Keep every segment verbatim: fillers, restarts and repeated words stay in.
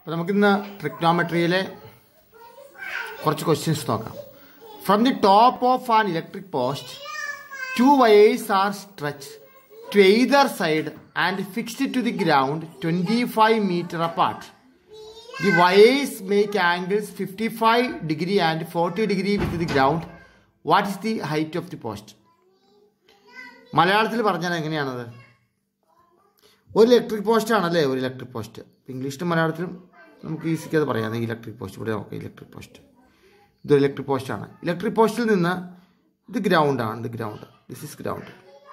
അപ്പോൾ നമുക്കിന്ന് ട്രിഗ്നോമെട്രിയിലെ കുറച്ച് ക്വസ്റ്റ്യൻസ് നോക്കാം. From the top of an electric post two wires are stretched to either side and fixed to the ground twenty-five meter apart. The wires make angles fifty-five degree and forty degree with the ground. What is the height of the post? മലയാളത്തിൽ പറഞ്ഞാൽ എങ്ങനെയാണത്? ഒരു electric post ആണല്ലേ, ഒരു electric post. ഇംഗ്ലീഷിലും മലയാളത്തിലും നമുക്ക് ഈസിക്ക് അത് പറയാം. ഇലക്ട്രിക് പോസ്റ്റ് ഇവിടെ നോക്കാം. ഇലക്ട്രിക് പോസ്റ്റ് ഇതൊരു ഇലക്ട്രിക് പോസ്റ്റാണ്. ഇലക്ട്രിക് പോസ്റ്റിൽ നിന്ന് ഇത് ഗ്രൗണ്ടാണ്. ഇത് ground. This is ground.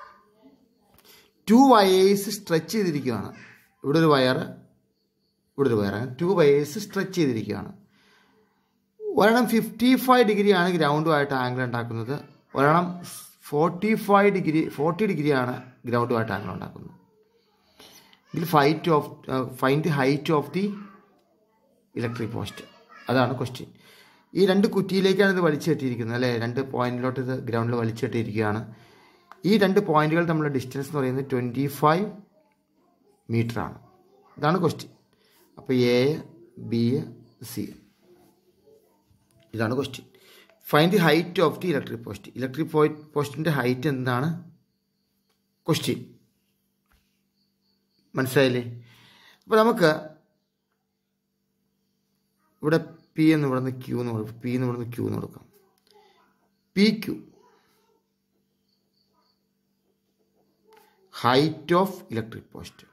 Two wires stretch ചെയ്തിരിക്കുകയാണ്. ഇവിടെ ഒരു വയർ, ഇവിടെ ഒരു വയർ. ടു വയേഴ്സ് സ്ട്രെച്ച് ചെയ്തിരിക്കുകയാണ്. ഒരെണ്ണം ഫിഫ്റ്റി ഫൈവ് ഡിഗ്രിയാണ് ഗ്രൗണ്ടുമായിട്ട് ആംഗിൾ ഉണ്ടാക്കുന്നത്. ഒരെണ്ണം ഫോർട്ടി ഫൈവ് ഡിഗ്രി ഫോർട്ടി ഡിഗ്രിയാണ് ഗ്രൗണ്ടുമായിട്ട് ആംഗിൾ ഉണ്ടാക്കുന്നത്. ഇതിൽ fight of find the height of the electric post. അതാണ് ക്വസ്റ്റ്യൻ. ഈ രണ്ട് കുറ്റിയിലേക്കാണ് ഇത് വലിച്ചു കെട്ടിയിരിക്കുന്നത് അല്ലേ. രണ്ട് പോയിന്റിലോട്ട് ഇത് ഗ്രൗണ്ടിൽ വലിച്ചു കെട്ടിയിരിക്കുകയാണ്. ഈ രണ്ട് പോയിന്റുകൾ തമ്മിലുള്ള ഡിസ്റ്റൻസ് എന്ന് പറയുന്നത് ട്വൻറ്റി ഫൈവ് മീറ്ററാണ്. ഇതാണ് ക്വസ്റ്റ്യൻ. അപ്പോൾ എ ബി സി ഇതാണ് question. Find the height of the electric post. Electric പോസ്റ്റിൻ്റെ ഹൈറ്റ് എന്താണ് ക്വസ്റ്റ്യൻ. മനസ്സിലായില്ലേ? അപ്പോൾ നമുക്ക് ഇവിടെ പി എന്ന് ഇവിടെ നിന്ന് ക്യൂ എന്ന് കൊടുക്കും. പി എന്ന് ഇവിടെ നിന്ന് ക്യൂ എന്ന് കൊടുക്കാം. P Q height of electric post.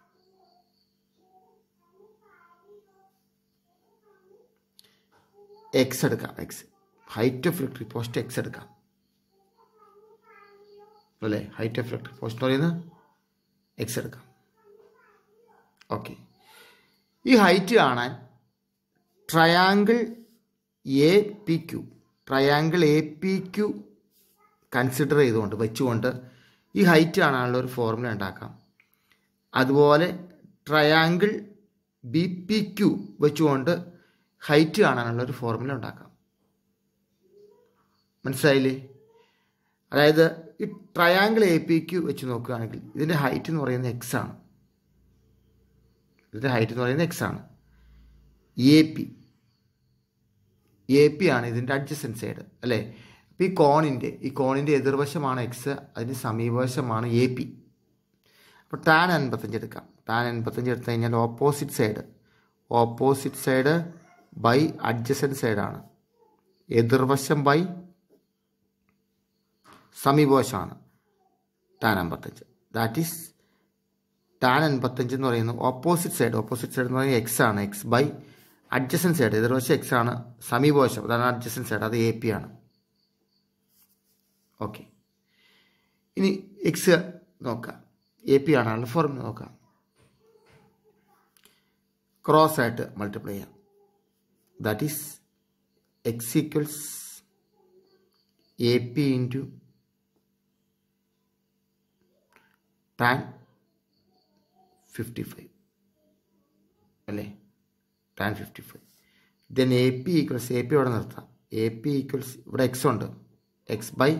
X എടുക്കാം. X height of electric post X എടുക്കാം അല്ലേ. ഹൈറ്റ് ഓഫ് ഇലക്ട്രിക് പോസ്റ്റ് എന്ന് പറയുന്നത് എക്സ് എടുക്കാം. ഓക്കെ. ഈ ഹൈറ്റ് കാണാൻ triangle A P Q triangle A P Q consider ചെയ്തുകൊണ്ട് വെച്ചുകൊണ്ട് ഈ ഹൈറ്റ് കാണാനുള്ള ഒരു ഫോർമുല ഉണ്ടാക്കാം. അതുപോലെ ട്രയാങ്കിൾ ബി പി ക്യു വെച്ചുകൊണ്ട് ഹൈറ്റ് കാണാനുള്ള ഒരു ഫോർമുല ഉണ്ടാക്കാം. മനസ്സിലായില്ലേ? അതായത് ഈ ട്രയാങ്കിൾ എ പി ക്യു വെച്ച് നോക്കുകയാണെങ്കിൽ ഇതിൻ്റെ ഹൈറ്റ് എന്ന് പറയുന്നത് എക്സ് ആണ്. ഇതിൻ്റെ ഹൈറ്റ് എന്ന് പറയുന്നത് എക്സ് ആണ്. എ പി എ പി ആണ് ഇതിൻ്റെ അഡ്ജസൻറ്റ് സൈഡ് അല്ലേ. അപ്പോൾ ഈ കോണിൻ്റെ ഈ കോണിൻ്റെ എതിർവശമാണ് എക്സ്, അതിന് സമീപവശമാണ് എ പി. അപ്പോൾ ടാൻ എൺപത്തഞ്ച് എടുക്കാം. ടാൻ എൺപത്തഞ്ച് എടുത്തു കഴിഞ്ഞാൽ opposite side opposite side by adjacent സൈഡാണ്. എതിർവശം ബൈ സമീപവശമാണ് ടാൻ എൺപത്തഞ്ച്. ദാറ്റ് ഈസ് ടാൻ എൺപത്തഞ്ച് എന്ന് പറയുന്നത് ഓപ്പോസിറ്റ് സൈഡ് ഓപ്പോസിറ്റ് സൈഡ് എന്ന് പറയുന്നത് എക്സ് ആണ്. എക്സ് ബൈ അഡ്ജസൻറ്റ് സൈഡ് എതിർവശം എക്സ് ആണ്, സമീപവശം അതാണ് അഡ്ജസൻറ്റ് സൈഡ്, അത് എ പി ആണ്. ഓക്കെ. ഇനി എക്സ് നോക്കാം. എ പി ആണല്ലോ ഫോർമുല നോക്കാം. ക്രോസ് ആയിട്ട് മൾട്ടിപ്ലൈ ചെയ്യാം. That is X equals A P into tan fifty five അല്ലേ. Tan fifty five. Then A P equals A P ഇവിടെ നിർത്താം. എ പി ഈക്വൽസ് ഇവിടെ എക്സ് ഉണ്ട്, X by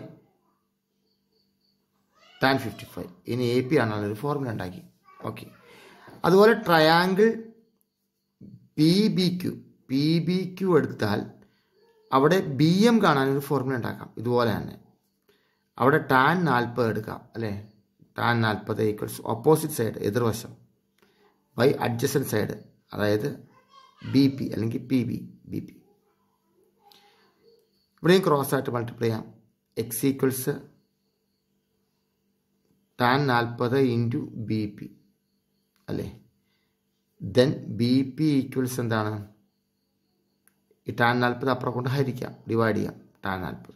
tan fifty five. ഇനി A P ആണുള്ളൊരു formula ഉണ്ടാക്കി. Okay. അതുപോലെ triangle P B Q P B Q എടുത്താൽ അവിടെ ബി എം കാണാനൊരു ഫോർമുല ഉണ്ടാക്കാം. ഇതുപോലെ തന്നെ അവിടെ ടാൻ നാൽപ്പത് എടുക്കാം അല്ലേ. ടാൻ നാൽപ്പത് ഈക്വൽസ് ഓപ്പോസിറ്റ് സൈഡ് എതിർവശം ബൈ അഡ്ജസൻറ്റ് സൈഡ്, അതായത് ബി പി അല്ലെങ്കിൽ പി ബി ബി പി. ഇവിടെയും ക്രോസ് ആയിട്ട് മൾട്ടിപ്ലൈ ചെയ്യാം. എക്സ് ഈക്വൽസ് ടാൻ നാൽപ്പത് ഇൻറ്റു ബി പി അല്ലേ. ദെൻ ബി പി ഈക്വൽസ് എന്താണ്? ഈ ടാൻ നാൽപ്പത് അപ്പുറം കൊണ്ട് ഹരിക്കാം, ഡിവൈഡ് ചെയ്യാം. ടാൻ നാൽപ്പത്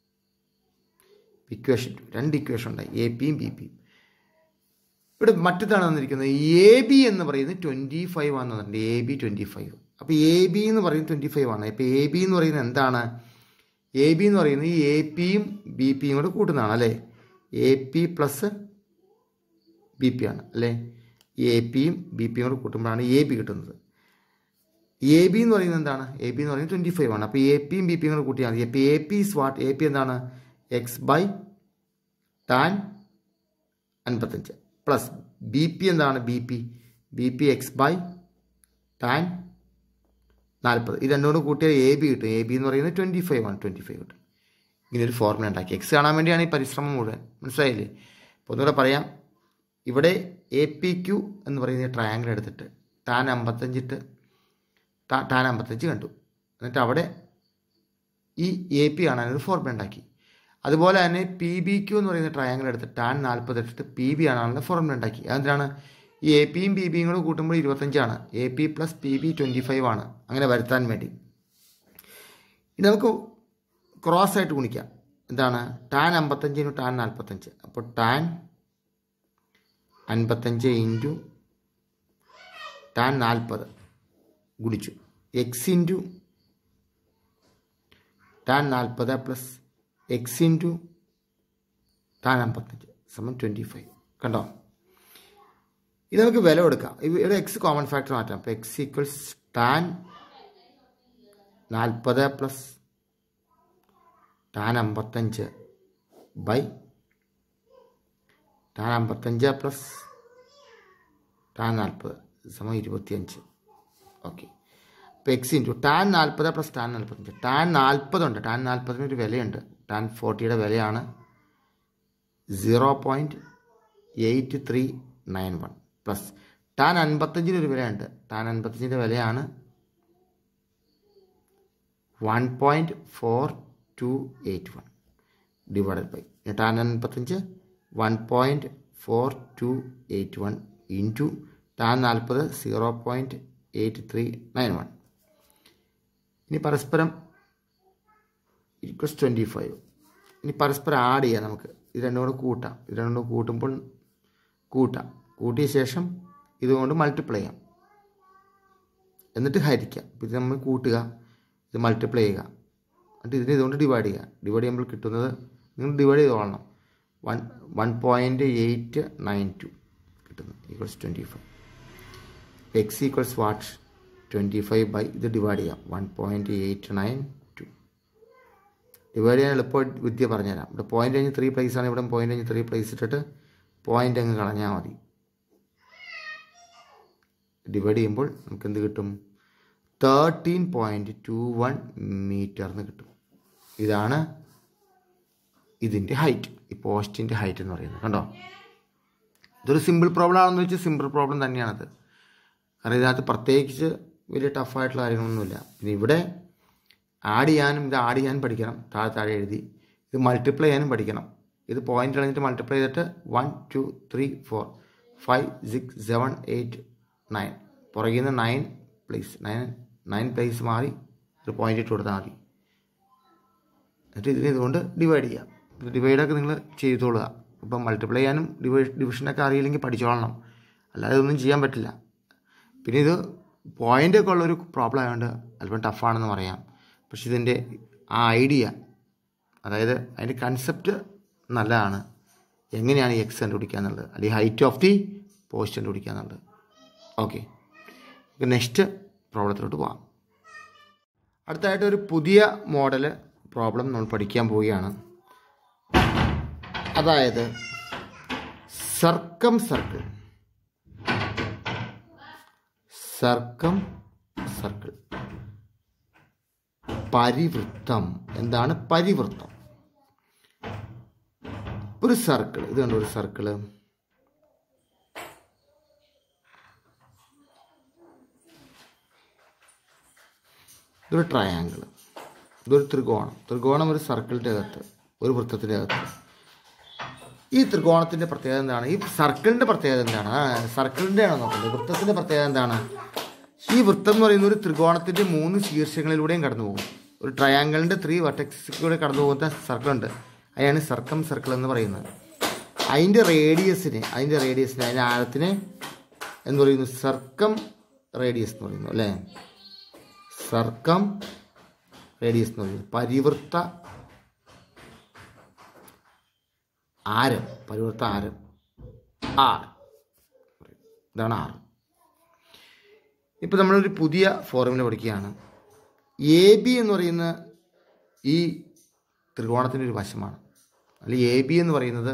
ഇക്വേഷൻ രണ്ട് ഇക്വേഷൻ ഉണ്ടായി, എ പിയും ബി പിയും. ഇവിടെ മറ്റേതാണ് വന്നിരിക്കുന്നത്. എ ബി എന്ന് പറയുന്നത് ട്വൻറ്റി ഫൈവ് ആണെന്ന് പറഞ്ഞിട്ടുണ്ട്. A B twenty five. അപ്പോൾ എ ബി എന്ന് പറയുന്നത് ട്വൻറ്റി ഫൈവ് ആണ്. അപ്പോൾ എ ബി എന്ന് പറയുന്നത് എന്താണ്? എ ബി എന്ന് പറയുന്നത് ഈ എ പിയും ബി പിയും കൂടെ കൂട്ടുന്നതാണ് അല്ലേ. A P plus B P ആണ് അല്ലേ. എ പിയും ബി പിയും കൂടെ കൂട്ടുമ്പോഴാണ് എ ബി കിട്ടുന്നത്. എ ബി എന്ന് പറയുന്നത് എന്താണ്? എ ബി എന്ന് പറയുന്നത് ട്വൻറ്റി ഫൈവ് ആണ്. അപ്പോൾ എ പിയും ബി പിയും കൂടെ കൂട്ടിയാൽ മതി. അപ്പോൾ A P is what? A P എന്താണ്? എക്സ് ബൈ ടാൻ അൻപത്തഞ്ച് പ്ലസ് ബി പി എന്താണ്? B P B P X by tan നാൽപ്പത്. ഈ രണ്ടും കൂടെ കൂട്ടിയാൽ എ ബി കിട്ടും. എ ബി എന്ന് പറയുന്നത് ട്വൻറ്റി ഫൈവ് ആണ്. ട്വൻറ്റി ഫൈവ് കിട്ടും. ഇങ്ങനെ ഒരു ഫോർമുല ഉണ്ടാക്കി. എക്സ് കാണാൻ വേണ്ടിയാണ് ഈ പരിശ്രമം മുഴുവൻ. മനസ്സിലായില്ലേ? അപ്പോൾ ഒന്നുകൂടെ പറയാം. ഇവിടെ എ പി ക്യു എന്ന് പറയുന്ന ട്രയാങ്കിൾ എടുത്തിട്ട് ടാൻ അമ്പത്തഞ്ചിട്ട് ടാൻ അമ്പത്തഞ്ച് കണ്ടു. എന്നിട്ട് അവിടെ ഈ എ പി കാണാനൊരു ഫോർമുല ഉണ്ടാക്കി. അതുപോലെ തന്നെ പി ബി ക്യു എന്ന് പറയുന്ന ട്രയാങ്കിൾ എടുത്ത് ടാൻ നാൽപ്പത് എടുത്തിട്ട് പി ബി കാണാനുള്ള ഫോർമുല ഉണ്ടാക്കി. അതെന്താണ്? ഈ എ പിയും പി ബിയും കൂടെ കൂട്ടുമ്പോൾ ഇരുപത്തഞ്ചാണ്. A P plus P B twenty five ആണ്. അങ്ങനെ വരുത്താൻ വേണ്ടി ഇനി നമുക്ക് ക്രോസ് ആയിട്ട് ഗുണിക്കാം. എന്താണ്? ടാൻ അമ്പത്തഞ്ചിന് ടാൻ നാൽപ്പത്തഞ്ച്. അപ്പോൾ ടാൻ അൻപത്തഞ്ച് ഇൻറ്റു ടാൻ നാൽപ്പത് ഗുണിച്ചു എക്സ് ഇൻറ്റു ടാൻ നാൽപ്പത് പ്ലസ് എക്സ് ഇൻറ്റു ടാൻ അമ്പത്തഞ്ച് സമം ട്വൻറ്റി ഫൈവ്. കണ്ടോ? ഇത് നമുക്ക് വില കൊടുക്കാം. ഇവിടെ എക്സ് കോമൺ ഫാക്ടർ മാറ്റാം. അപ്പോൾ എക്സ് ഈക്വൽസ് ടാൻ നാൽപ്പത് പ്ലസ് ടാൻ അമ്പത്തഞ്ച് ബൈ ടാൻ അമ്പത്തഞ്ച് പ്ലസ് ടാൻ നാൽപ്പത് സമം ഇരുപത്തിയഞ്ച്. ഓക്കെ. അപ്പോൾ എക്സ് ഇൻറ്റു ടാൻ നാൽപ്പത് പ്ലസ് ടാൻ നാൽപ്പത്തഞ്ച്. ടാൻ നാൽപ്പതുണ്ട്. ടാൻ നാൽപ്പതിന് ഒരു വിലയുണ്ട്. ടാൻ ഫോർട്ടിയുടെ വിലയാണ് zero point eight three nine one plus tan അൻപത്തഞ്ചിനൊരു വിലയുണ്ട്. ടാൻ അൻപത്തഞ്ചിൻ്റെ വിലയാണ് one point four two eight one divided by tan അൻപത്തഞ്ച് one point four two eight one into tan നാൽപ്പത് zero point eight three nine one. ഇനി പരസ്പരം equals twenty five. ഇനി പരസ്പരം ആഡ് ചെയ്യാം. നമുക്ക് ഇത് രണ്ടും കൂടെ കൂട്ടാം. ഇത് രണ്ടും കൂടെ കൂട്ടുമ്പോൾ കൂട്ടാം. കൂട്ടിയ ശേഷം ഇതുകൊണ്ട് മൾട്ടിപ്ലൈ ചെയ്യാം. എന്നിട്ട് ഹരിക്കാം. ഇത് നമ്മൾ കൂട്ടുക, ഇത് മൾട്ടിപ്ലൈ ചെയ്യുക, എന്നിട്ട് ഇതിനെ ഇതുകൊണ്ട് ഡിവൈഡ് ചെയ്യുക. ഡിവൈഡ് ചെയ്യുമ്പോൾ കിട്ടുന്നത് നിങ്ങൾ ഡിവൈഡ് ചെയ്തോളണം. One one point eight nine two കിട്ടുന്നു equals twenty five. X equals what? Twenty five by ഇത് ഡിവൈഡ് ചെയ്യാം. One point eight nine two divide ചെയ്യാൻ എളുപ്പം വിദ്യ പറഞ്ഞുതരാം. ഇവിടെ പോയിൻ്റ് കഴിഞ്ഞ് ത്രീ പ്ലേസ് ആണ്. ഇവിടെ പോയിൻ്റ് കഴിഞ്ഞ് ത്രീ പ്ലേസ് ഇട്ടിട്ട് പോയിൻ്റ് അങ്ങ് കളഞ്ഞാൽ മതി. ഡിവൈഡ് ചെയ്യുമ്പോൾ നമുക്ക് എന്ത് കിട്ടും? തേർട്ടീൻ പോയിൻറ്റ് ടു വൺ മീറ്ററിന് കിട്ടും. ഇതാണ് ഇതിൻ്റെ ഹൈറ്റ്, ഈ പോസ്റ്റിൻ്റെ ഹൈറ്റ് എന്ന് പറയുന്നത്. കണ്ടോ? ഇതൊരു സിമ്പിൾ പ്രോബ്ലം ആണെന്ന് വെച്ചാൽ സിമ്പിൾ പ്രോബ്ലം തന്നെയാണത്. കാരണം ഇതിനകത്ത് പ്രത്യേകിച്ച് വലിയ ടഫായിട്ടുള്ള കാര്യങ്ങളൊന്നുമില്ല. പിന്നെ ഇവിടെ ആഡ് ചെയ്യാനും ഇത് ആഡ് ചെയ്യാൻ പഠിക്കണം. താഴെ താഴെ എഴുതി ഇത് മൾട്ടിപ്ലൈ ചെയ്യാനും പഠിക്കണം. ഇത് പോയിൻ്റ് കളഞ്ഞിട്ട് മൾട്ടിപ്ലൈ ചെയ്തിട്ട് one two three four five six seven eight nine പുറകിൽ നിന്ന് nine place nine nine place മാറി ഒരു പോയിൻ്റ് ഇട്ട് കൊടുത്താൽ മതി. എന്നിട്ട് ഇതിനെ ഇതുകൊണ്ട് ഡിവൈഡ് ചെയ്യാം. ഇത് ഡിവൈഡൊക്കെ നിങ്ങൾ ചെയ്തോളുക. ഇപ്പം മൾട്ടിപ്ലൈ ചെയ്യാനും ഡിവൈ ഡിവിഷനൊക്കെ അറിയില്ലെങ്കിൽ പഠിച്ചോളണം. അല്ലാതെ ഒന്നും ചെയ്യാൻ പറ്റില്ല. പിന്നെ ഇത് പോയിൻ്റൊക്കെ ഉള്ളൊരു പ്രോബ്ലം ആയതുകൊണ്ട് അല്പം ടഫാണെന്ന് പറയാം. പക്ഷെ ഇതിൻ്റെ ആ ഐഡിയ, അതായത് അതിൻ്റെ കൺസെപ്റ്റ് നല്ലതാണ്. എങ്ങനെയാണ് ഈ എക്സ് കണ്ടുപിടിക്കുക എന്നുള്ളത്, അല്ലെങ്കിൽ ഹൈറ്റ് ഓഫ് ദി പോസ്റ്റ് കണ്ടുപിടിക്കുക എന്നുള്ളത്. ഓക്കെ, നെക്സ്റ്റ് പ്രോബ്ലത്തിലോട്ട് പോകാം. അടുത്തായിട്ട് ഒരു പുതിയ മോഡൽ പ്രോബ്ലം നമ്മൾ പഠിക്കാൻ പോവുകയാണ്. അതായത് സർക്കം സർക്കിൾ സർക്കം സർക്കിൾ പരിവൃത്തം. എന്താണ് പരിവൃത്തം? ഒരു സർക്കിൾ, ഇത് കണ്ടോ, ഒരു സർക്കിള്. ഇതൊരു ട്രയാങ്കിൾ, ഇതൊരു ത്രികോണം. ത്രികോണം ഒരു സർക്കിളിൻ്റെ അകത്ത്, ഒരു വൃത്തത്തിൻ്റെ അകത്ത്. ഈ ത്രികോണത്തിൻ്റെ പ്രത്യേകത എന്താണ്? ഈ സർക്കിളിൻ്റെ പ്രത്യേകത എന്താണ്? സർക്കിളിൻ്റെ ആണോ നോക്കുന്നത്? വൃത്തത്തിൻ്റെ പ്രത്യേകത എന്താണ്? ഈ വൃത്തം എന്ന് പറയുന്ന ഒരു ത്രികോണത്തിൻ്റെ മൂന്ന് ശീർഷങ്ങളിലൂടെയും കടന്നു പോകും. ഒരു ട്രയാങ്കിളിൻ്റെ ത്രീ വെർട്ടെക്സിലൂടെ കടന്നു പോകുന്ന സർക്കിളുണ്ട്, അതിനാണ് സർക്കം സർക്കിൾ എന്ന് പറയുന്നത്. അതിൻ്റെ റേഡിയസിനെ അതിൻ്റെ റേഡിയസിനെ അതിൻ്റെ ആഴത്തിനെ എന്ന് പറയുന്നു സർക്കം റേഡിയസ് എന്ന് പറയുന്നു, അല്ലേ? സർക്കം റേഡിയസ് എന്ന് പറയുന്നത് പരിവൃത്ത ആരം, പരിവൃത്ത ആരം ആർ, ഇതാണ് ആർ. ഇപ്പോൾ നമ്മളൊരു പുതിയ ഫോർമുല പഠിക്കുകയാണ്. എ ബി എന്ന് പറയുന്ന ഈ ത്രികോണത്തിൻ്റെ ഒരു വശമാണ്, അല്ലെങ്കിൽ എ ബി എന്ന് പറയുന്നത്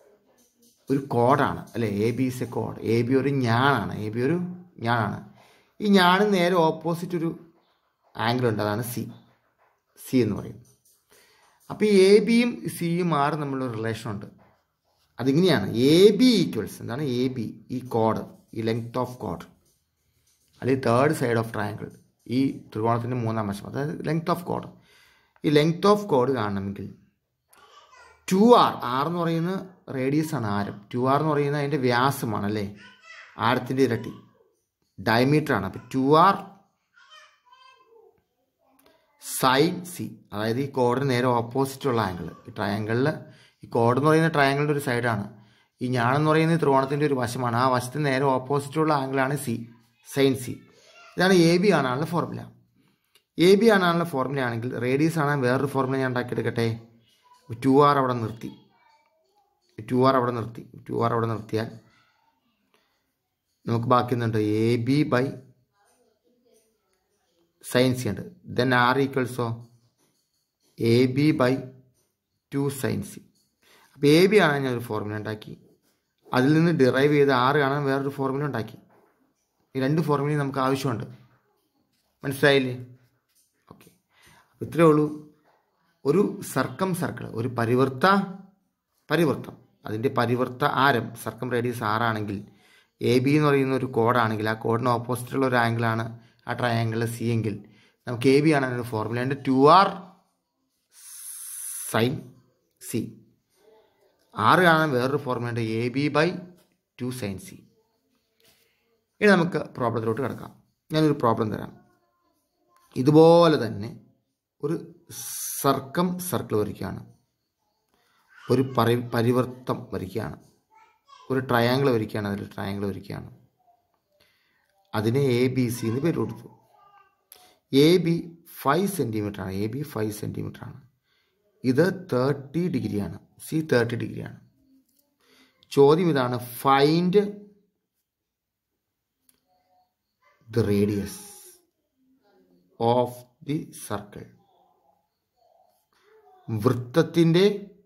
ഒരു കോഡാണ്, അല്ലേ? എ ബി ഇസ് എ കോഡ്. എ ബി ഒരു ഞാനാണ്, എ ബി ഒരു ഞാനാണ്. ഈ ഞാനും നേരെ ഓപ്പോസിറ്റ് ഒരു ആംഗിൾ ഉണ്ട്, അതാണ് സി സി എന്ന് പറയുന്നത്. അപ്പോൾ ഈ എ ബിയും സിയും ആറും തമ്മിലുള്ള റിലേഷൻ ഉണ്ട്. അതിങ്ങനെയാണ് എ ബി ഈക്വൽസ് എന്താണ് എ ബി ഈ കോഡ് ഈ ലെങ്ത് ഓഫ് കോഡ് അല്ലെങ്കിൽ തേർഡ് സൈഡ് ഓഫ് ട്രയാങ്കിൾ ഈ ത്രികോണത്തിൻ്റെ മൂന്നാം വശം അതായത് ലെങ്ത് ഓഫ് കോഡ്. ഈ ലെങ്ത് ഓഫ് കോഡ് കാണണമെങ്കിൽ ടു ആർ ആർ എന്ന് പറയുന്ന റേഡിയസ് ആണ് ആരം. ടു ആർ എന്ന് പറയുന്നത് അതിൻ്റെ വ്യാസമാണ് അല്ലേ, ആരത്തിൻ്റെ ഇരട്ടി ഡയമീറ്റർ ആണ്. അപ്പോൾ ടു ആർ സൈൻ സി അതായത് ഈ കോഡിന് നേരെ ഓപ്പോസിറ്റുള്ള ആംഗിൾ. ഈ ട്രയാങ്കിളിൽ ഈ കോഡ് എന്ന് പറയുന്ന ട്രയാങ്കിളിൻ്റെ ഒരു സൈഡാണ്, ഈ ഞാണെന്ന് പറയുന്നത് ത്രികോണത്തിൻ്റെ ഒരു വശമാണ്. ആ വശത്തിന് നേരെ ഓപ്പോസിറ്റുള്ള ആംഗിളാണ് സി, സൈൻ സി. ഇതാണ് എ ബി കാണാനുള്ള ഫോർമുല. എ ബി കാണാനുള്ള ഫോർമുല ആണെങ്കിൽ റേഡിയസ് കാണാൻ വേറൊരു ഫോർമുല ഞാൻ ഉണ്ടാക്കിയെടുക്കട്ടെ. ടു ആർ അവിടെ നിർത്തി ടു ആർ അവിടെ നിർത്തി ടു ആർ അവിടെ നിർത്തിയാൽ നമുക്ക് ബാക്കി എന്തുണ്ട്, A B by sine C ഉണ്ട്. ദെൻ ആർ ഈക്വൽസോ A B by two sine C. അപ്പോൾ എ ബി കാണാൻ ഞാനൊരു ഫോർമുല ഉണ്ടാക്കി, അതിൽ നിന്ന് ഡിറൈവ് ചെയ്ത് ആറ് കാണാൻ വേറൊരു ഫോർമുല ഉണ്ടാക്കി. ഈ രണ്ട് ഫോർമുലയും നമുക്ക് ആവശ്യമുണ്ട്. മനസ്സിലായില്ലേ? ഓക്കെ, ഇത്രയേ ഉള്ളൂ. ഒരു സർക്കം സർക്കിൾ ഒരു പരിവൃത്ത പരിവൃത്തം അതിൻ്റെ പരിവൃത്ത ആരം സർക്കം റേഡിയസ് ആറാണെങ്കിൽ എ ബി എന്ന് പറയുന്ന ഒരു കോഡാണെങ്കിൽ ആ കോഡിന് ഓപ്പോസിറ്റുള്ള ഒരു ആംഗിളാണ് ആ ട്രയാങ്കിൾ സി എങ്കിൽ നമുക്ക് എ ബി കാണാനൊരു ഫോർമുല ഉണ്ട്, two R sine C. R കാണാൻ വേറൊരു ഫോർമുല ഉണ്ട്, A B by two sine C. ഇനി നമുക്ക് പ്രോബ്ലത്തിലോട്ട് കിടക്കാം. ഞാനൊരു പ്രോബ്ലം തരാം. ഇതുപോലെ തന്നെ ഒരു സർക്കം സർക്കിൾ വരയ്ക്കുകയാണ്, ഒരു പരി പരിവൃത്തം വരയ്ക്കുകയാണ്, ഒരു ട്രയാങ്കിൾ വരയ്ക്കുകയാണ്, അതിൽ ട്രയാങ്കിൾ വരയ്ക്കുകയാണ്. അതിന് എ ബി സി എന്ന് പേര് കൊടുത്തു. എ ബി ഫൈവ് സെൻറ്റിമീറ്റർ ആണ്, എ ബി ഫൈവ് സെൻറ്റിമീറ്റർ ആണ്. ഇത് തേർട്ടി ഡിഗ്രിയാണ്, സി തേർട്ടി ഡിഗ്രിയാണ്. ചോദ്യം ഇതാണ്, find the radius of the circle. വൃത്തത്തിൻ്റെ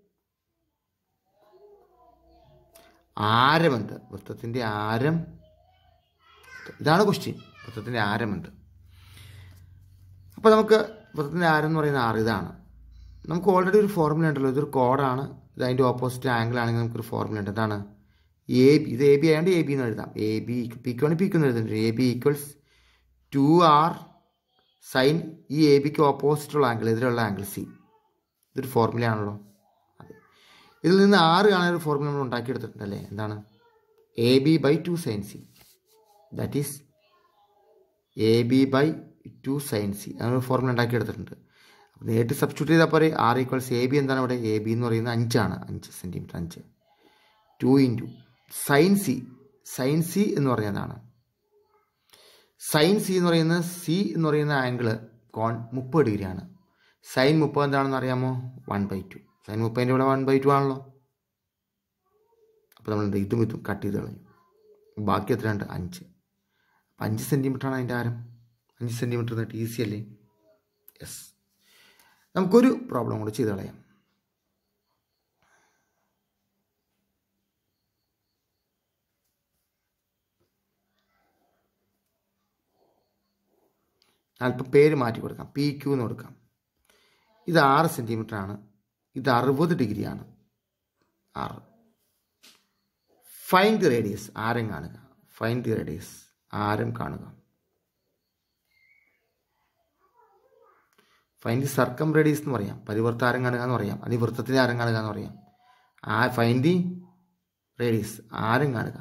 ആരമുണ്ട്, വൃത്തത്തിൻ്റെ ആരം ഇതാണ് ക്വസ്റ്റ്യൻ. വൃത്തത്തിൻ്റെ ആരമുണ്ട്. അപ്പോൾ നമുക്ക് വൃത്തത്തിൻ്റെ ആരം എന്ന് പറയുന്ന ആറ് ഇതാണ്. നമുക്ക് ഓൾറെഡി ഒരു ഫോർമുല ഉണ്ടല്ലോ, ഇതൊരു കോഡാണ്, ഇത് അതിൻ്റെ ഓപ്പോസിറ്റ് ആംഗിൾ ആണെങ്കിൽ നമുക്കൊരു ഫോർമുല ഉണ്ട്. എന്താണ് എ ബി, ഇത് എ ബി ആയതുകൊണ്ട് എ ബി എന്ന് എഴുതാം. എ ബി പിക്ക് ആണ് പിക്ക് എന്ന് എഴുതുന്നുണ്ട്. A B equals two R sine ഈ എ ബിക്ക് ഓപ്പോസിറ്റുള്ള ആംഗിൾ ഇതിലുള്ള ആംഗിൾ സി. ഇതൊരു ഫോർമുല ആണല്ലോ. അതെ, ഇതിൽ നിന്ന് ആറ് കാണാനൊരു ഫോർമുല നമ്മൾ ഉണ്ടാക്കിയെടുത്തിട്ടുണ്ടല്ലേ. എന്താണ് A B by two sine C, that is A B by two sine C. അങ്ങനൊരു ഫോർമുല ഉണ്ടാക്കിയെടുത്തിട്ടുണ്ട്. അപ്പോൾ നേരിട്ട് സബ്സ്റ്റിറ്റ്യൂട്ട് ചെയ്താൽ പോരെ. ആർ ഈക്വൽസ് എ ബി എന്താണ് ഇവിടെ, എ ബി എന്ന് പറയുന്നത് അഞ്ചാണ്, അഞ്ച് സെൻറ്റിമീറ്റർ. അഞ്ച് two into sine C. Sine C എന്ന് പറയുന്നതാണ്, സൈൻ സി എന്ന് പറയുന്നത് സി എന്ന് പറയുന്ന ആംഗിള് കോൺ മുപ്പത് ഡിഗ്രിയാണ്. സൈൻ മുപ്പത് എന്താണെന്ന് അറിയാമോ, വൺ ബൈ ടു. സൈൻ മുപ്പതിൻ്റെ ഇവിടെ വൺ ബൈ ടു ആണല്ലോ. അപ്പോൾ നമ്മൾ ഇതും ഇതും കട്ട് ചെയ്ത് കളഞ്ഞു. ബാക്കി എത്രയുണ്ട്, അഞ്ച്. അപ്പം അഞ്ച് സെൻറ്റിമീറ്ററാണ് അതിൻ്റെ ആരം. അഞ്ച് സെൻറ്റിമീറ്റർ എന്നിട്ട് ഈസി അല്ലേ? യെസ്. നമുക്കൊരു പ്രോബ്ലം കൂടി ചെയ്ത് കളയാം. അല്പം പേര് മാറ്റി കൊടുക്കാം, പി ക്യൂ എന്ന് കൊടുക്കാം. ഇത് ആറ് സെൻറ്റിമീറ്റർ ആണ്, ഇത് അറുപത് ഡിഗ്രിയാണ്. ആറ്. ഫൈൻഡ് ദി റേഡിയസ്, ആരം കാണുക. ഫൈൻഡ് ദി റേഡിയസ്, ആരം കാണുക. ഫൈൻഡ് ദി സർക്കം റേഡിയസ് എന്ന് പറയാം, പരിവൃത്ത ആരം കാണുക എന്ന് പറയാം, അല്ലെങ്കിൽ വൃത്തത്തിൻ്റെ ആരം കാണുക എന്ന് പറയാം. ആ ഫൈൻഡ് ദി റേഡിയസ്, ആരം കാണുക.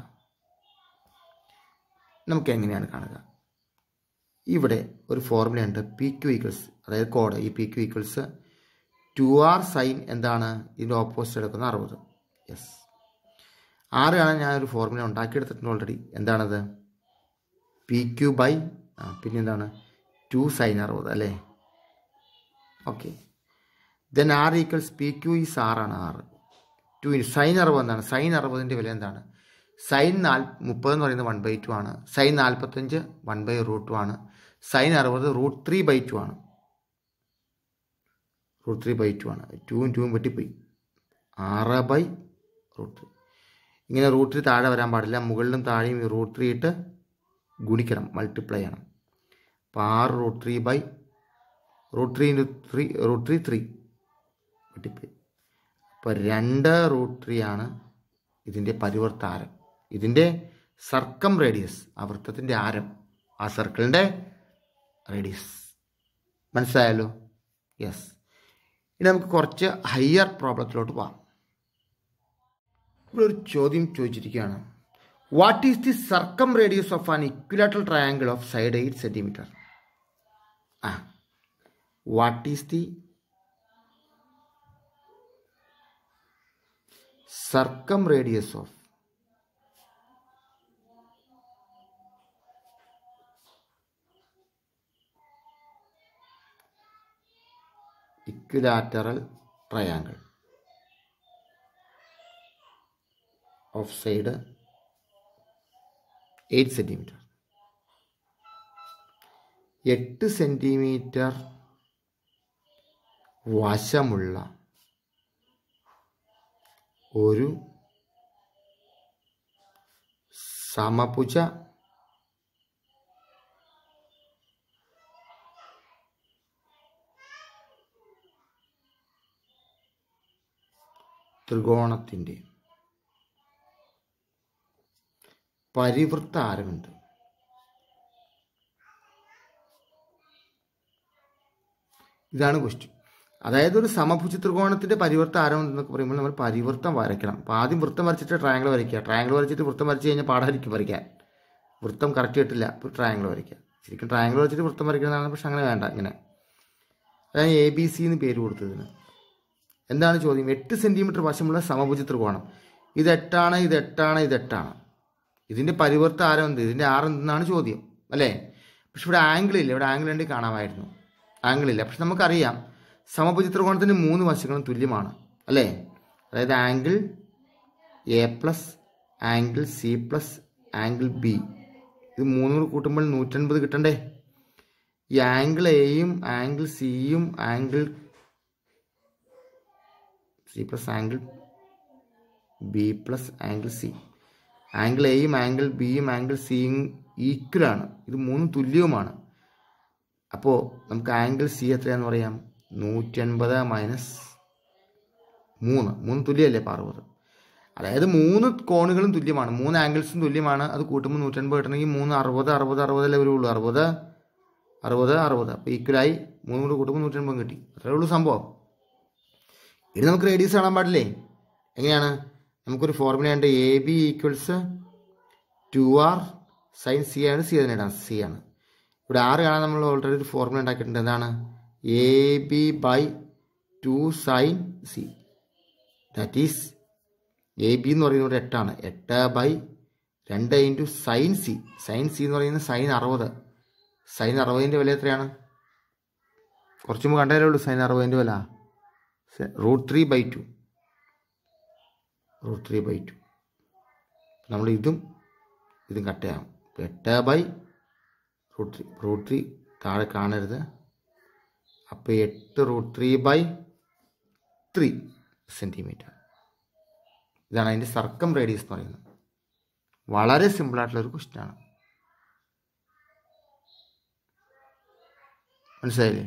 നമുക്ക് എങ്ങനെയാണ് കാണുക? ഇവിടെ ഒരു ഫോർമുല ഉണ്ട്, പി ക്യു ഈക്വൽസ്, അതായത് കോഡ് ഈ P Q equals two R sine എന്താണ് ഇതിൻ്റെ ഓപ്പോസിറ്റ് എടുക്കുന്ന അറുപത്. യെസ്. ആറ് കാണാൻ ഞാനൊരു ഫോർമുല ഉണ്ടാക്കിയെടുത്തിട്ടുണ്ട് ഓൾറെഡി. എന്താണത്, പി ക്യു ബൈ ആ പിന്നെ എന്താണ് ടു സൈൻ അറുപത് അല്ലേ. Okay, then R equals P Q is ആറാണ്. ആറ് ടു സൈൻ അറുപത് എന്താണ്, സൈൻ അറുപതിൻ്റെ വില എന്താണ്, സൈൻ നാൽ മുപ്പത് എന്ന് പറയുന്നത് വൺ ബൈ ടു ആണ്. സൈൻ നാൽപ്പത്തഞ്ച് വൺ ബൈ റൂട്ട് ടു ആണ്. സൈൻ അറുപത് റൂട്ട് ത്രീ ബൈ ടു ആണ്. റൂട്ട് ത്രീ ബൈ ടു ആണ്. ടൂവും ടൂവും വെട്ടിപ്പോയി. ആറ് ബൈ റൂട്ട് ത്രീ. ഇങ്ങനെ റൂട്ട് ത്രീ താഴെ വരാൻ പാടില്ല, മുകളിലും താഴെയും ഈ റൂട്ട് ത്രീ ഇട്ട് ഗുണിക്കണം, മൾട്ടിപ്ലൈ ചെയ്യണം. അപ്പോൾ ആറ് root three by root three into three root three three multiply. അപ്പോൾ രണ്ട് റൂട്ട് ത്രീ ആണ് ഇതിൻ്റെ പരിവർത്ത ആരം, ഇതിൻ്റെ സർക്കം റേഡിയസ്, ആ വൃത്തത്തിൻ്റെ ആരം, ആ സർക്കിളിൻ്റെ റേഡിയസ്. മനസ്സിലായല്ലോ? യെസ്. ഇനി നമുക്ക് കുറച്ച് ഹയർ പ്രോബ്ലത്തിലോട്ട് പോകാം. ഇവിടെ ഒരു ചോദ്യം ചോദിച്ചിരിക്കുകയാണ്. What is the circum radius of an equilateral triangle of side eight centimeter? ആ what is the circum radius of equilateral triangle of side eight centimeter. എട്ട് സെൻറ്റിമീറ്റർ വശമുള്ള ഒരു സമഭുജ ത്രികോണത്തിൻ്റെ പരിവൃത്ത ആരമുണ്ട്. ഇതാണ് ക്വസ്റ്റ്യൻ. അതായത് ഒരു സമഭുജ ത്രികോണത്തിൻ്റെ പരിവർത്ത ആരം എന്നൊക്കെ പറയുമ്പോൾ നമ്മൾ പരിവൃത്തം വരയ്ക്കണം. അപ്പോൾ ആദ്യം വൃത്തം വരച്ചിട്ട് ട്രയാങ്കിൾ വരയ്ക്കുക. ട്രയാങ്കിൾ വരച്ചിട്ട് വൃത്തം വരച്ച് കഴിഞ്ഞാൽ പാടായിരിക്കും വരയ്ക്കാൻ, വൃത്തം കറക്റ്റ് കിട്ടില്ല. അപ്പോൾ ട്രയാങ്കിൾ വരയ്ക്കുക. ശരിക്കും ട്രയാങ്കിൾ വരച്ചിട്ട് വൃത്തം വരയ്ക്കുന്നതാണ്, പക്ഷെ അങ്ങനെ വേണ്ട. ഇങ്ങനെ അതാണ് എ ബി സി എന്ന് പേര് കൊടുത്തതിന്. എന്താണ് ചോദ്യം? എട്ട് സെൻറ്റിമീറ്റർ വശമുള്ള സമഭുജ ത്രികോണം. ഇത് എട്ടാണ്, ഇത് എട്ടാണ്, ഇത് എട്ടാണ്. ഇതിൻ്റെ പരിവർത്ത ആരം എന്ത്? ഇതിൻ്റെ ആറ് എന്തെന്നാണ് ചോദ്യം, അല്ലേ? പക്ഷെ ഇവിടെ ആംഗിൾ ഇല്ല. ഇവിടെ ആംഗിൾ ഉണ്ടെങ്കിൽ കാണാമായിരുന്നു. ആംഗിൾ ഇല്ല. പക്ഷെ നമുക്കറിയാം സമഭുജ ത്രികോണത്തിൻ്റെ മൂന്ന് വശങ്ങളും തുല്യമാണ്, അല്ലേ? അതായത് angle A plus angle C plus angle B, ഇത് മൂന്നും കൂടി കൂട്ടുമ്പോൾ നൂറ്റൻപത് കിട്ടണ്ടേ? ഈ ആംഗിൾ എയും ആംഗിൾ സിയും angle C plus angle B plus angle C, angle എയും ആംഗിൾ ബിയും ആംഗിൾ സിയും ഈക്വലാണ്. ഇത് മൂന്നും തുല്യവുമാണ്. അപ്പോൾ നമുക്ക് ആംഗിൾ സി എത്രയാണെന്ന് പറയാം? നൂറ്റി അൻപത് മൈനസ് മൂന്ന്, മൂന്ന് തുല്യമല്ലേ? അപ്പോൾ അറുപത്. അതായത് മൂന്ന് കോണുകളും തുല്യമാണ്, മൂന്ന് ആംഗിൾസും തുല്യമാണ്. അത് കൂട്ടുമ്പോൾ നൂറ്റൻപത് കിട്ടണമെങ്കിൽ മൂന്ന് അറുപത് അറുപത് അറുപതല്ലേ വരുള്ളൂ. അറുപത് അറുപത് അറുപത് അപ്പോൾ ഈക്വലായി മൂന്ന് കൂടെ കൂട്ടുമ്പോൾ നൂറ്റൻപത് കിട്ടി. അത്രേ ഉള്ളൂ സംഭവം. ഇനി നമുക്ക് റേഡിയസ് കാണാൻ പാടില്ലേ? എങ്ങനെയാണ്? നമുക്കൊരു ഫോർമുലയുണ്ട്. A B equals two R sine C ആണ്. സി തന്നെ ഇടാം, സി ആണ്. ഇവിടെ ആറ് കാണാൻ നമ്മൾ ഓൾറെഡി ഒരു ഫോർമുല ഉണ്ടാക്കിയിട്ടുണ്ട്. എന്താണ്? A B by two sine C, that is A B എന്ന് പറയുന്നത് എട്ടാണ്. എട്ട് ബൈ രണ്ട് into sine C. Sine C എന്ന് പറയുന്നത് സൈൻ അറുപത്. സൈൻ അറുപതിൻ്റെ വില എത്രയാണ്? കുറച്ച് മുമ്പ് കണ്ടതേ ഉള്ളൂ സൈൻ അറുപതിൻ്റെ വില. Root three by two root three by two നമ്മൾ ഇതും ഇതും കട്ട് ചെയ്യാം. എട്ട് by root three root three താഴെ കാണരുത്. അപ്പോൾ എട്ട് root three by three centimeter. ഇതാണ് അതിൻ്റെ സർക്കം റേഡിയസ് എന്ന് പറയുന്നത്. വളരെ സിമ്പിളായിട്ടുള്ളൊരു ക്വസ്റ്റ്യനാണ്. മനസ്സിലായില്ലേ?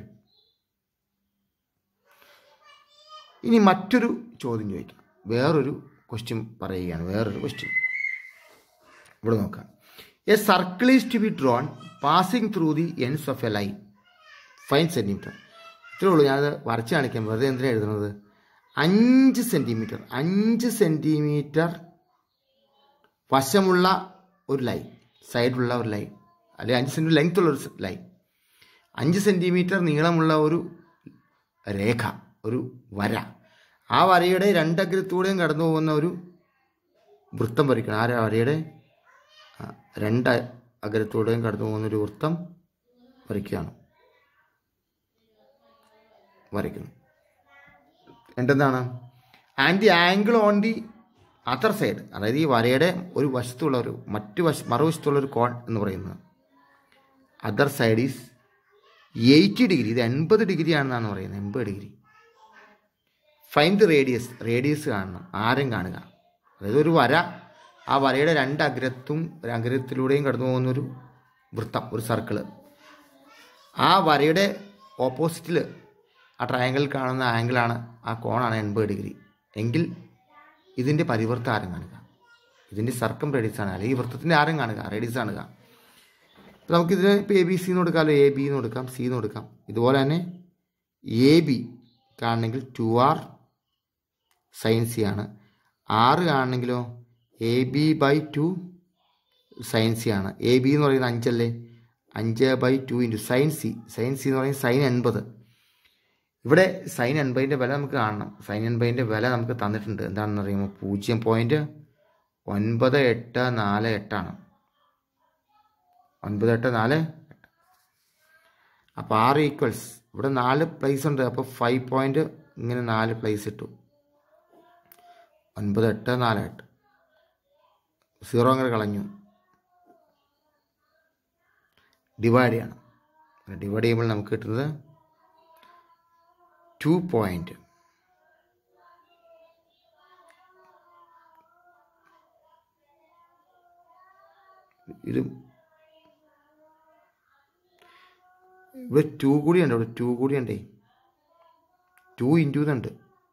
ഇനി മറ്റൊരു ചോദ്യം ചോദിക്കാം. വേറൊരു ക്വസ്റ്റ്യൻ പറയുകയാണ്. വേറൊരു ക്വസ്റ്റ്യൻ ഇവിടെ നോക്കാം. A circle is to be drawn passing through the ends of a line five centimeter. ഇത്രേ ഉള്ളൂ. ഞാനത് വരച്ച് കാണിക്കാൻ വെറുതെ എന്തിനാണ് എഴുതുന്നത്? അഞ്ച് സെൻറ്റിമീറ്റർ അഞ്ച് സെൻറ്റിമീറ്റർ വശമുള്ള ഒരു ലൈൻ, സൈഡിലുള്ള ഒരു ലൈൻ, അല്ലെങ്കിൽ അഞ്ച് സെൻറ്റിമീറ്റർ ലെങ്ത് ഉള്ള ഒരു ലൈൻ, അഞ്ച് സെൻറ്റിമീറ്റർ നീളമുള്ള ഒരു രേഖ, ഒരു വര. ആ വരയുടെ രണ്ടഗ്രത്തൂടെയും കടന്നു പോകുന്ന ഒരു വൃത്തം വരയ്ക്കണം. ആ വരയുടെ രണ്ട് അഗ്രത്തൂടെയും കടന്നു പോകുന്നൊരു വൃത്തം വരയ്ക്കുകയാണ് വരയ്ക്കുന്നു. എന്തെന്താണ്? And the angle on the other side, അതായത് ഈ വരയുടെ ഒരു വശത്തുള്ള ഒരു മറ്റു വശ മറുവശത്തുള്ള ഒരു കോൺ എന്ന് പറയുന്നത് other side is eighty degree. ഇത് എൺപത് ഡിഗ്രി ആണെന്നാണ് പറയുന്നത്. എൺപത് degree. Find the radius. Radius കാണണം, ആരം കാണുക. അതായത് ഒരു വര, ആ വരയുടെ രണ്ട് അഗ്രത്തും ഒരു അഗ്രത്തിലൂടെയും കടന്നു പോകുന്നൊരു വൃത്തം, ഒരു സർക്കിള്. ആ വരയുടെ ഓപ്പോസിറ്റിൽ ആ ട്രയാങ്കിളിൽ കാണുന്ന ആംഗിളാണ്, ആ കോണാണ് എൺപത് ഡിഗ്രി എങ്കിൽ ഇതിൻ്റെ പരിവർത്ത ആരം കാണുക, ഇതിൻ്റെ സർക്കം റേഡിയസ് ആണ്, അല്ലെങ്കിൽ ഈ വൃത്തത്തിൻ്റെ ആരം കാണുക, റേഡിയസ് കാണുക. അപ്പോൾ നമുക്കിതിന് ഇപ്പോൾ എ ബി സി എന്ന് കൊടുക്കാമല്ലോ, എ ബി എന്ന് കൊടുക്കാം, സി എന്ന് കൊടുക്കാം. ഇതുപോലെ തന്നെ എ ബി കാണണമെങ്കിൽ ടു ആർ സൈൻ സി ആണ്. ആറ് കാണണമെങ്കിലോ A B by two sine C ആണ്. എ ബി എന്ന് പറയുന്നത് അഞ്ചല്ലേ, അഞ്ച് by two into sine C. Sine C എന്ന് പറയുന്നത് സൈൻ എൺപത്. ഇവിടെ സൈൻ എൺപതിൻ്റെ വില നമുക്ക് കാണണം. സൈൻ എൺപതിൻ്റെ വില നമുക്ക് തന്നിട്ടുണ്ട്. എന്താണെന്ന് അറിയുമ്പോൾ പൂജ്യം പോയിൻറ്റ് ഒൻപത് എട്ട് നാല് എട്ടാണ്. ഒൻപത് എട്ട് നാല് എട്ട്. അപ്പോൾ ആറ് ഈക്വൽസ്, ഇവിടെ നാല് പ്ലേസ് ഉണ്ട്, അപ്പോൾ ഫൈവ് പോയിൻറ്റ് ഇങ്ങനെ നാല് പ്ലേസ് ഇട്ടു. ഒൻപത് എട്ട് നാല് എട്ട്, സീറോ അങ്ങനെ കളഞ്ഞു. ഡിവൈഡ് ചെയ്യണം. ഡിവൈഡ് ചെയ്യുമ്പോൾ നമുക്ക് കിട്ടുന്നത് ടു പോയിൻറ്റ് ഇത് ഇവിടെ ടു കൂടി ഉണ്ട്, ഇവിടെ ടു കൂടി ഉണ്ടേ, ടു ഇൻറ്റു ഇതുണ്ട്,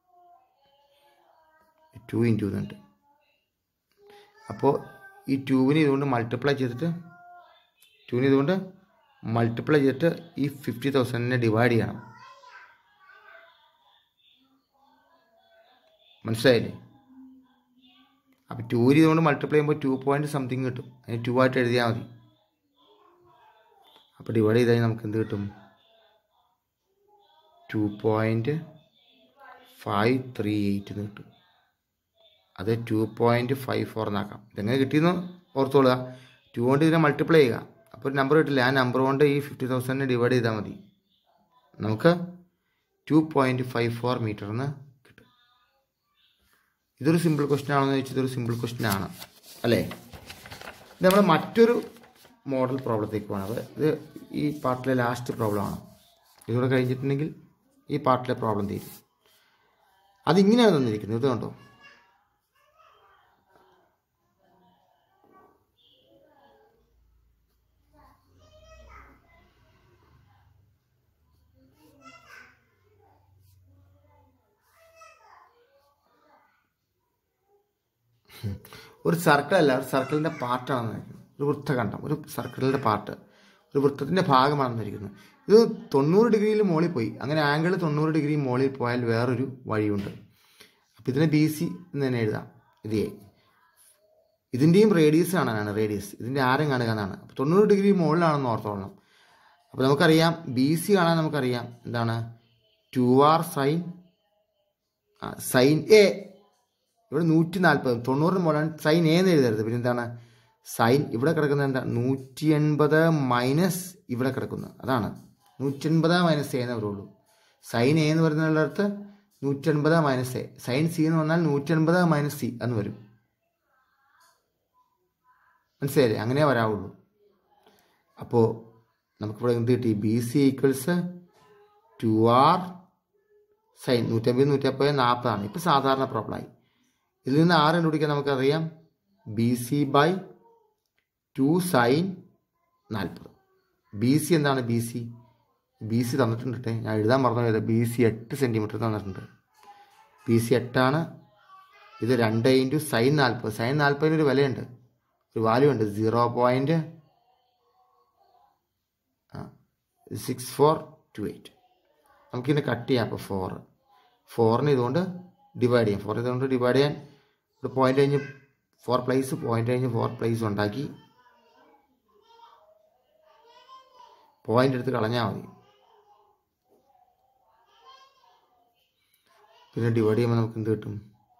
ടു ഇൻറ്റു ഇതുണ്ട്. അപ്പോൾ ഈ ടൂവിന് ഇതുകൊണ്ട് മൾട്ടിപ്ലൈ ചെയ്തിട്ട് ടൂവിന് ഇതുകൊണ്ട് മൾട്ടിപ്ലൈ ചെയ്തിട്ട് ഈ ഫിഫ്റ്റി തൗസൻഡിനെ ഡിവൈഡ് ചെയ്യണം. മനസ്സിലായില്ലേ? അപ്പോൾ ടൂവിന് ഇതുകൊണ്ട് മൾട്ടിപ്ലൈ ചെയ്യുമ്പോൾ ടു പോയിൻറ്റ് സംതിങ് കിട്ടും. അതിന് ടു ആയിട്ട് എഴുതിയാൽ മതി. അപ്പോൾ ഡിവൈഡ് ചെയ്ത് കഴിഞ്ഞാൽ നമുക്ക് എന്ത് കിട്ടും? Two point five three eight എന്ന് കിട്ടും. അത് ടു പോയിൻറ്റ് ഫൈവ് ഫോർ എന്നാക്കാം. ഇതെങ്ങനെ കിട്ടിയെന്ന് ഓർത്തോളുക. ടു കൊണ്ട് ഇതിനെ മൾട്ടിപ്ലൈ ചെയ്യുക, അപ്പോൾ ഒരു നമ്പർ കിട്ടില്ല. ആ നമ്പർ കൊണ്ട് ഈ ഫിഫ്റ്റി തൗസൻഡിനെ ഡിവൈഡ് ചെയ്താൽ മതി. നമുക്ക് two point five four meter എന്ന് കിട്ടും. ഇതൊരു സിമ്പിൾ ക്വസ്റ്റ്യൻ ആണെന്ന് ചോദിച്ചാൽ ഇതൊരു സിമ്പിൾ ക്വസ്റ്റ്യൻ ആണ് അല്ലേ? ഇത് നമ്മൾ മറ്റൊരു മോഡൽ പ്രോബ്ലത്തേക്ക് പോകണം. അത് ഇത് ഈ പാർട്ടിലെ ലാസ്റ്റ് പ്രോബ്ലമാണ്. ഇതുകൂടെ കഴിഞ്ഞിട്ടുണ്ടെങ്കിൽ ഈ പാർട്ടിലെ പ്രോബ്ലം തീരും. അതിങ്ങനെയാണ് തന്നിരിക്കുന്നത്. ഇത് കണ്ടോ? ഒരു സർക്കിളല്ല, ഒരു സർക്കിളിൻ്റെ പാർട്ടാണെന്ന് ഇരിക്കുന്നത്. ഒരു വൃത്തഖണ്ഡം, ഒരു സർക്കിളിൻ്റെ പാർട്ട്, ഒരു വൃത്തത്തിൻ്റെ ഭാഗമാണെന്ന് ഇരിക്കുന്നത്. ഇത് തൊണ്ണൂറ് ഡിഗ്രിയിൽ മുകളിൽ പോയി. അങ്ങനെ ആംഗിൾ തൊണ്ണൂറ് ഡിഗ്രി മുകളിൽ പോയാൽ വേറൊരു വഴിയുണ്ട്. അപ്പോൾ ഇതിനെ ബി സി എന്ന് തന്നെ എഴുതാം. ഇത് എ. ഇതിൻ്റെയും റേഡിയസ് കാണാനാണ്, റേഡിയസ് ഇതിൻ്റെ ആരം കാണുക എന്നാണ്. അപ്പോൾ തൊണ്ണൂറ് ഡിഗ്രി മുകളിലാണെന്ന് ഓർത്തോളണം. അപ്പോൾ നമുക്കറിയാം ബി സി കാണാൻ നമുക്കറിയാം എന്താണ്, two R sine sine A. ഇവിടെ നൂറ്റി നാൽപ്പത് തൊണ്ണൂറിന് മുകളിലാണ്, സൈൻ എ എന്ന് എഴുതരുത്. പിന്നെ എന്താണ് സൈൻ ഇവിടെ കിടക്കുന്നത്? എന്താ നൂറ്റി എൺപത് മൈനസ് ഇവിടെ കിടക്കുന്നത്, അതാണ് നൂറ്റി എൺപത് മൈനസ് എ എന്ന് വരുള്ളൂ. സൈൻ എ എന്ന് പറയുന്നിടത്ത് നൂറ്റി എൺപത് മൈനസ് എ. സൈൻ സി എന്ന് പറഞ്ഞാൽ നൂറ്റി എൺപത് മൈനസ് സി എന്ന് വരും. മനസ്സിലായില്ലേ? അങ്ങനെ വരാവുള്ളൂ. അപ്പോൾ നമുക്കിവിടെ എന്ത് കിട്ടി? B C equals two R sine നൂറ്റമ്പത് നൂറ്റമ്പത് നാൽപ്പതാണ്. ഇപ്പോൾ സാധാരണ പ്രോബ്ലമായി. ഇതിൽ നിന്ന് ആറ് കണ്ടുപിടിക്കാൻ നമുക്കറിയാം B C by two sine നാൽപ്പത്. ബി സി എന്താണ്? ബി സി ബി സി തന്നിട്ടുണ്ട്. ഞാൻ എഴുതാൻ മറന്നു. ബി സി എട്ട് സെൻറ്റിമീറ്റർ തന്നിട്ടുണ്ട്. ബി സി എട്ടാണ്. ഇത് രണ്ട് ഇൻറ്റു സൈൻ നാൽപ്പത്. സൈൻ നാൽപ്പതിനൊരു വിലയുണ്ട്, ഒരു വാല്യൂ ഉണ്ട്, zero point six four two eight. നമുക്കിതിനെ കട്ട് ചെയ്യാം. അപ്പോൾ ഫോർ ഫോറിന് ഇതുകൊണ്ട് ഡിവൈഡ് ചെയ്യാം. ഫോർ ഇതുകൊണ്ട് ഡിവൈഡ് ചെയ്യാൻ ഇവിടെ പോയിൻ്റ് കഴിഞ്ഞ് ഫോർ പ്ലേസ് പോയിൻ്റ് കഴിഞ്ഞ് ഫോർ പ്ലേസ് ഉണ്ടാക്കി പോയിൻ്റ് എടുത്ത് കളഞ്ഞാൽ മതി. പിന്നെ ഡിവൈഡ് ചെയ്യുമ്പോൾ നമുക്ക് എന്ത് കിട്ടും?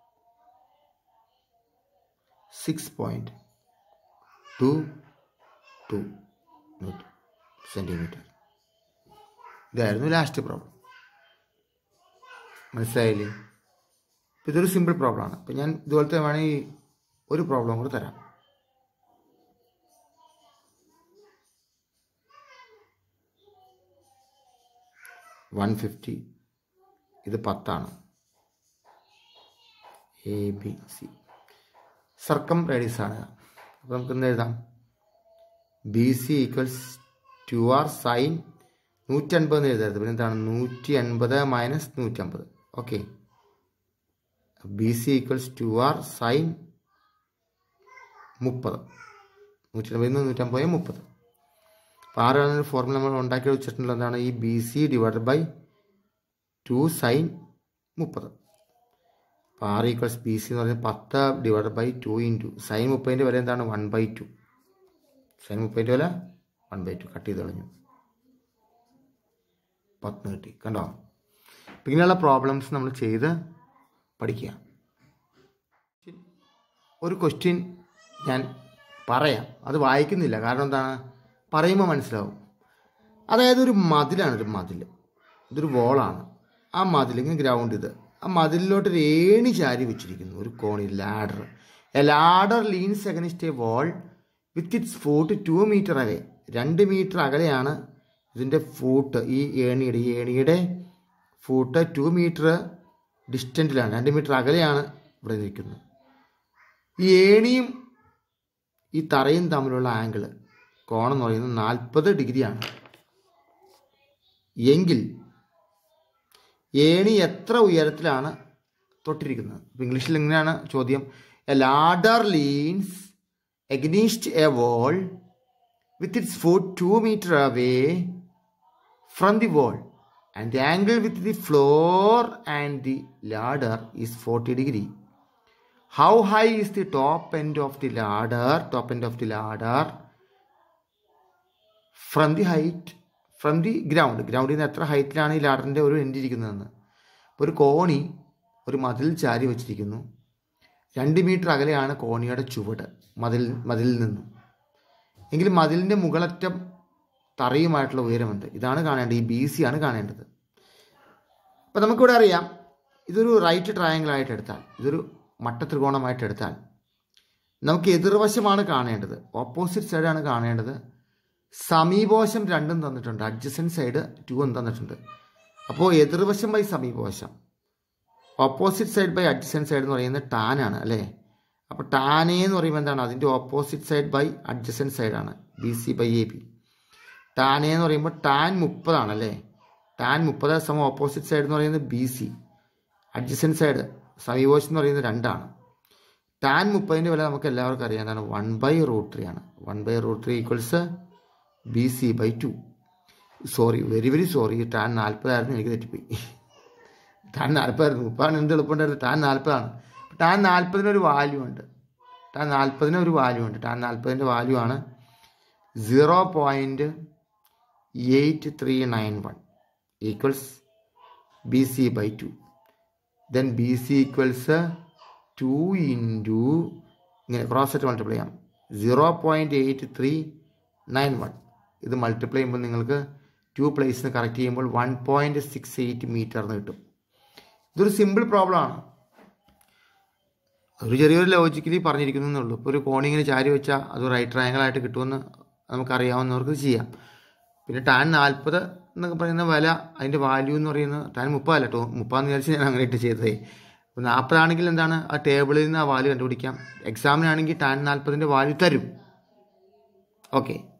Six point two two centimeter. ഇതായിരുന്നു ലാസ്റ്റ് പ്രോബ്ലം. മനസ്സിലായില്ലേ? അപ്പോൾ ഇതൊരു സിമ്പിൾ പ്രോബ്ലമാണ്. അപ്പോൾ ഞാൻ ഇതുപോലത്തെ വേണമെങ്കിൽ ഒരു പ്രോബ്ലം കൂടെ തരാം. വൺ ഫിഫ്റ്റി, ഇത് പത്താണ്. A B C circum radius ആണ്. അപ്പോൾ നമുക്ക് എന്ത് എഴുതാം? B C equals two R sine നൂറ്റി അൻപത് എന്ന് എഴുതരുത്, പിന്നെ എന്താണ് നൂറ്റി അൻപത് മൈനസ് നൂറ്റമ്പത്. Okay, B C equals two R sine മുപ്പത്. നൂറ്റി അൻപതിൽ നിന്ന് നൂറ്റമ്പത് മുപ്പത്. അപ്പോൾ ആറാണ് ഫോർമുല നമ്മൾ ഉണ്ടാക്കി വെച്ചിട്ടുള്ളത്. എന്താണ് ഈ B C divided by two sine മുപ്പത്. അപ്പോൾ ആറ് ഈക്വൽസ് ബി സി എന്ന് പറയുന്നത് പത്ത് divided by two into sine മുപ്പതിൻ്റെ വില എന്താണ് വൺ ബൈ ടു. സൈൻ മുപ്പതിൻ്റെ വില വൺ ബൈ ടു. കട്ട് ചെയ്ത് കളഞ്ഞു, പത്ത് കിട്ടി. കണ്ടോ? അപ്പം ഇങ്ങനെയുള്ള പ്രോബ്ലംസ് നമ്മൾ ചെയ്ത് പഠിക്കുക. ഒരു ക്വസ്റ്റ്യൻ ഞാൻ പറയാം, അത് വായിക്കുന്നില്ല, കാരണം എന്താണ് പറയുമ്പോൾ മനസ്സിലാവും. അതായത് ഒരു മതിലാണ്, ഒരു മതിൽ, ഇതൊരു വോളാണ്. ആ മതിൽ ഇങ്ങനെ ഗ്രൗണ്ട് ഇത്, ആ മതിലിലോട്ടൊരു ഏണി ചാരി വെച്ചിരിക്കുന്നു, ഒരു കോണി ladder. A ladder leans against a wall with its foot two meter അകലെ. രണ്ട് മീറ്റർ അകലെയാണ് ഇതിൻ്റെ ഫൂട്ട്, ഈ ഏണിയുടെ ഈ ഏണിയുടെ ഫൂട്ട് ടു മീറ്റർ ഡിസ്റ്റൻറ്റിലാണ്, രണ്ട് മീറ്റർ അകലെയാണ് ഇവിടെ നിൽക്കുന്നത്. ഈ ഏണിയും ഈ തറയും തമ്മിലുള്ള ആംഗിൾ കോണം എന്ന് പറയുന്നത് നാൽപ്പത് ഡിഗ്രിയാണ്. എങ്കിൽ ഏണി എത്ര ഉയരത്തിലാണ് തൊട്ടിരിക്കുന്നത്? ഇപ്പം ഇംഗ്ലീഷിൽ ഇങ്ങനെയാണ് ചോദ്യം. A ladder leans against a wall with its foot two meter away from the wall and the angle with the floor and the ladder is forty degree. How high is the top end of the ladder, top end of the ladder from the height, from the ground? ഗ്രൗണ്ടിൽ നിന്ന് എത്ര ഹൈറ്റിലാണ് ഈ ലാഡറിൻ്റെ ഒരു end ഇരിക്കുന്നതെന്ന്. ഒരു കോണി ഒരു മതിൽ ചാരി വെച്ചിരിക്കുന്നു. രണ്ട് മീറ്റർ അകലെയാണ് കോണിയുടെ ചുവട് മതിൽ മതിലിൽ നിന്നും. എങ്കിലും മതിലിൻ്റെ മുകളറ്റം തറയുമായിട്ടുള്ള ഉയരമുണ്ട്. ഇതാണ് കാണേണ്ടത്, ഈ ബി സി ആണ് കാണേണ്ടത്. അപ്പം നമുക്കിവിടെ അറിയാം, ഇതൊരു റൈറ്റ് ട്രയാങ്കിൾ ആയിട്ട് എടുത്താൽ, ഇതൊരു മട്ടത്രികോണമായിട്ട് എടുത്താൽ നമുക്ക് എതിർവശമാണ് കാണേണ്ടത്, ഓപ്പോസിറ്റ് സൈഡാണ് കാണേണ്ടത്. സമീപവശം രണ്ടും തന്നിട്ടുണ്ട്, അഡ്ജസൻറ്റ് സൈഡ് ടൂവും തന്നിട്ടുണ്ട്. അപ്പോൾ എതിർവശം ബൈ സമീപവശം, opposite side by adjacent side എന്ന് പറയുന്നത് ടാനാണ് അല്ലേ. അപ്പോൾ ടാൻ എ എന്ന് പറയുമ്പോൾ എന്താണ്, അതിൻ്റെ ഓപ്പോസിറ്റ് സൈഡ് ബൈ അഡ്ജസൻറ്റ് സൈഡാണ്, B C by A B. Tan A എന്ന് പറയുമ്പോൾ ടാൻ മുപ്പതാണ് അല്ലേ. ടാൻ മുപ്പത് സമം ഓപ്പോസിറ്റ് സൈഡ് എന്ന് പറയുന്നത് ബി സി, അഡ്ജസൻറ്റ് സൈഡ് സമീപവശം എന്ന് പറയുന്നത് രണ്ടാണ്. ടാൻ മുപ്പതിൻ്റെ വില നമുക്ക് എല്ലാവർക്കും അറിയാം, എന്താണ് വൺ ബൈ റൂട്ട് ത്രീ ആണ്. One by root three equals B C by two. Sorry, very very sorry, tan നാൽപ്പതായിരുന്നു, എനിക്ക് തെറ്റിപ്പോയി. ടാൻ നാൽപ്പതായിരുന്നു, മുപ്പാണ് എന്ത് എളുപ്പമുണ്ടായിരുന്നു. ടാൻ നാൽപ്പതാണ്. ടാൻ നാൽപ്പതിനൊരു വാല്യൂ ഉണ്ട്, ടാൻ നാൽപ്പതിന് ഒരു വാല്യൂ ഉണ്ട്. ടാൻ നാൽപ്പതിൻ്റെ വാല്യൂ ആണ് zero point eight three nine one equals B C by two. Then B C equals two into ഇങ്ങനെ ക്രോസ് ആയിട്ട് മൾട്ടിപ്ലൈ ചെയ്യാം, zero point eight three nine one. ഇത് മൾട്ടിപ്ലൈ ചെയ്യുമ്പോൾ നിങ്ങൾക്ക് ടു പ്ലേസിന് കറക്റ്റ് ചെയ്യുമ്പോൾ one point six eight metre എന്ന് കിട്ടും. ഇതൊരു സിമ്പിൾ പ്രോബ്ലം ആണ്, ഒരു ചെറിയൊരു ലോജിക്കലി പറഞ്ഞിരിക്കുന്നേ ഉള്ളൂ. ഇപ്പോൾ ഒരു കോണിങ്ങനെ ചാരി വെച്ചാൽ അത് റൈറ്റ് ട്രയാങ്കിളായിട്ട് കിട്ടുമെന്ന് നമുക്കറിയാവുന്നവർക്ക് ചെയ്യാം. പിന്നെ ടാൻ നാൽപ്പത് എന്നൊക്കെ പറയുന്ന വില, അതിൻ്റെ വാല്യൂ എന്ന് പറയുന്നത് ടാൻ മുപ്പതല്ല കേട്ടോ, മുപ്പതെന്ന് വിചാരിച്ച് ഞാൻ അങ്ങനെ ഇട്ട് ചെയ്തതേ. അപ്പോൾ നാൽപ്പതാണെങ്കിൽ എന്താണ്, ആ ടേബിളിൽ നിന്ന് ആ വാല്യൂ കണ്ടുപിടിക്കാം. എക്സാമിനാണെങ്കിൽ ടാൻ നാൽപ്പതിൻ്റെ വാല്യൂ തരും. ഓക്കെ.